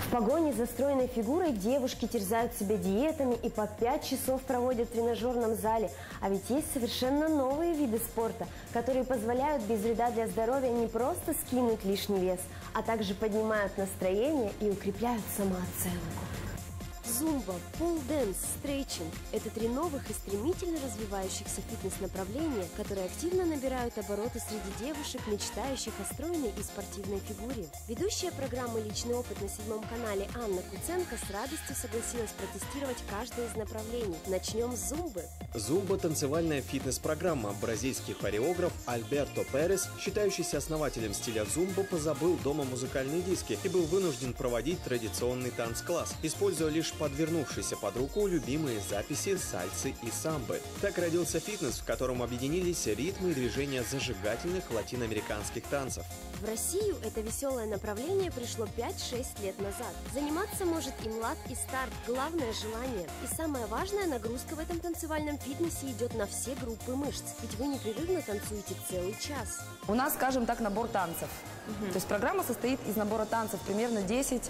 В погоне за стройной фигурой девушки терзают себя диетами и по 5 часов проводят в тренажерном зале. А ведь есть совершенно новые виды спорта, которые позволяют без вреда для здоровья не просто скинуть лишний вес, а также поднимают настроение и укрепляют самооценку. Зумба, полденс, стрейчинг – это 3 новых и стремительно развивающихся фитнес-направления, которые активно набирают обороты среди девушек, мечтающих о стройной и спортивной фигуре. Ведущая программы «Личный опыт» на 7-м канале Анна Куценко с радостью согласилась протестировать каждое из направлений. Начнем с зумбы. Зумба – танцевальная фитнес-программа. Бразильский хореограф Альберто Перес, считающийся основателем стиля зумба, позабыл дома музыкальные диски и был вынужден проводить традиционный танц-класс, используя лишь подвернувшиеся под руку любимые записи сальсы и самбы. Так родился фитнес, в котором объединились ритмы и движения зажигательных латиноамериканских танцев. В Россию это веселое направление пришло 5-6 лет назад. Заниматься может и млад, и стар. Главное – желание. И самая важная нагрузка в этом танцевальном фитнесе идет на все группы мышц. Ведь вы непрерывно танцуете целый час. У нас, скажем так, набор танцев. То есть программа состоит из набора танцев, примерно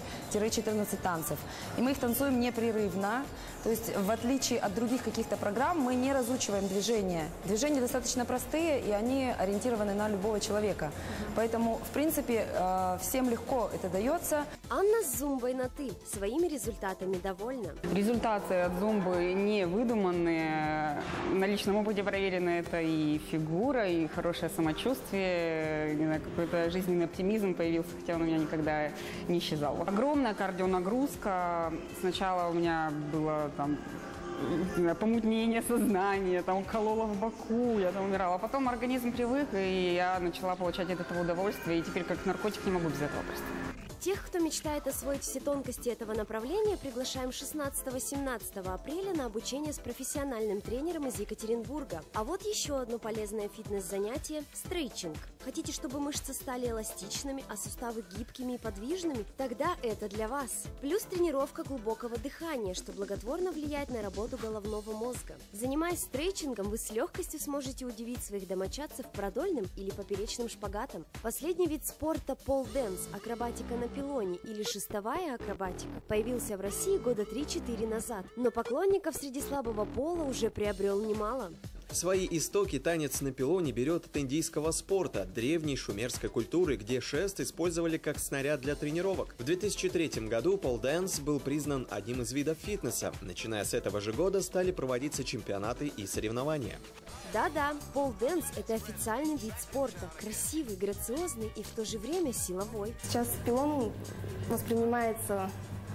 10-14 танцев. И мы их танцуем непрерывно. То есть в отличие от других каких-то программ мы не разучиваем движения. Движения достаточно простые, и они ориентированы на любого человека. Поэтому, в принципе, всем легко это дается. Анна с зумбой на «ты». Своими результатами довольна. Результаты от зумбы не выдуманные. На личном опыте проверено это и фигура, и хорошее самочувствие, не знаю, какой-то жизненный оптимизм появился, хотя он у меня никогда не исчезал. Огромная кардионагрузка. Сначала у меня было там помутнение сознания, там укололо в боку, я там умирала. А потом организм привык, и я начала получать от этого удовольствие, и теперь как наркотик не могу без этого просто. Тех, кто мечтает освоить все тонкости этого направления, приглашаем 16-17 апреля на обучение с профессиональным тренером из Екатеринбурга. А вот еще одно полезное фитнес-занятие – стрейчинг. Хотите, чтобы мышцы стали эластичными, а суставы гибкими и подвижными? Тогда это для вас. Плюс тренировка глубокого дыхания, что благотворно влияет на работу головного мозга. Занимаясь стрейчингом, вы с легкостью сможете удивить своих домочадцев продольным или поперечным шпагатом. Последний вид спорта – полденс, акробатика на пилоне или шестовая акробатика, появился в России года 3-4 назад, но поклонников среди слабого пола уже приобрел немало. Свои истоки танец на пилоне берет от индийского спорта, древней шумерской культуры, где шест использовали как снаряд для тренировок. В 2003 году полденс был признан одним из видов фитнеса. Начиная с этого же года стали проводиться чемпионаты и соревнования. Да-да, полденс – это официальный вид спорта, красивый, грациозный и в то же время силовой. Сейчас пилон воспринимается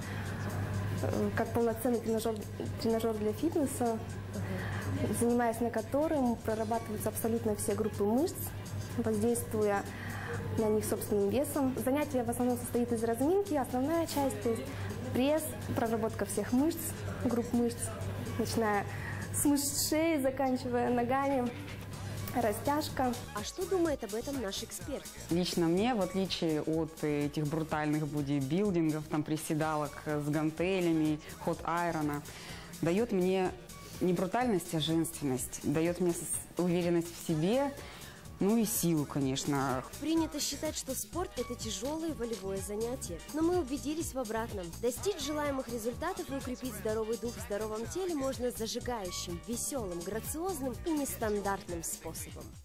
как полноценный тренажер для фитнеса, занимаясь на котором прорабатываются абсолютно все группы мышц, воздействуя на них собственным весом. Занятие в основном состоит из разминки, основная часть – то есть пресс, проработка всех мышц, групп мышц, начиная с мышц шеи, заканчивая ногами, растяжка. А что думает об этом наш эксперт? Лично мне, в отличие от этих брутальных бодибилдингов, там приседалок с гантелями, хот-айрона, дает мне не брутальность, а женственность, дает мне уверенность в себе, ну и силу, конечно. Принято считать, что спорт – это тяжелое волевое занятие. Но мы убедились в обратном. Достичь желаемых результатов и укрепить здоровый дух в здоровом теле можно зажигающим, веселым, грациозным и нестандартным способом.